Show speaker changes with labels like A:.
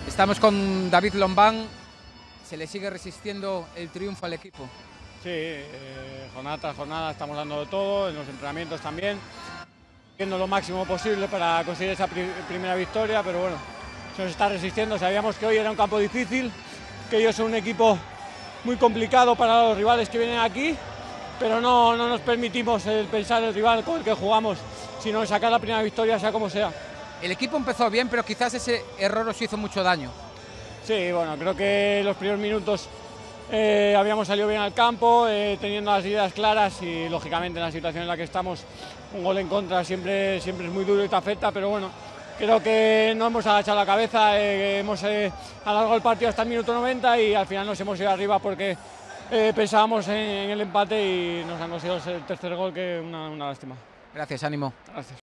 A: Estamos con David Lombán. ¿Se le sigue resistiendo el triunfo al equipo?
B: Sí, jornada tras jornada estamos dando todo, en los entrenamientos también, haciendo lo máximo posible para conseguir esa primera victoria, pero bueno, se nos está resistiendo. Sabíamos que hoy era un campo difícil, que ellos son un equipo muy complicado para los rivales que vienen aquí, pero no nos permitimos pensar el rival con el que jugamos, sino sacar la primera victoria sea como sea.
A: El equipo empezó bien, pero quizás ese error os hizo mucho daño.
B: Sí, bueno, creo que los primeros minutos habíamos salido bien al campo, teniendo las ideas claras y lógicamente en la situación en la que estamos un gol en contra siempre es muy duro y te afecta, pero bueno, creo que no hemos agachado la cabeza, hemos alargado el partido hasta el minuto 90 y al final nos hemos ido arriba porque pensábamos en el empate y nos han conseguido el tercer gol, que es una lástima.
A: Gracias, ánimo.
B: Gracias.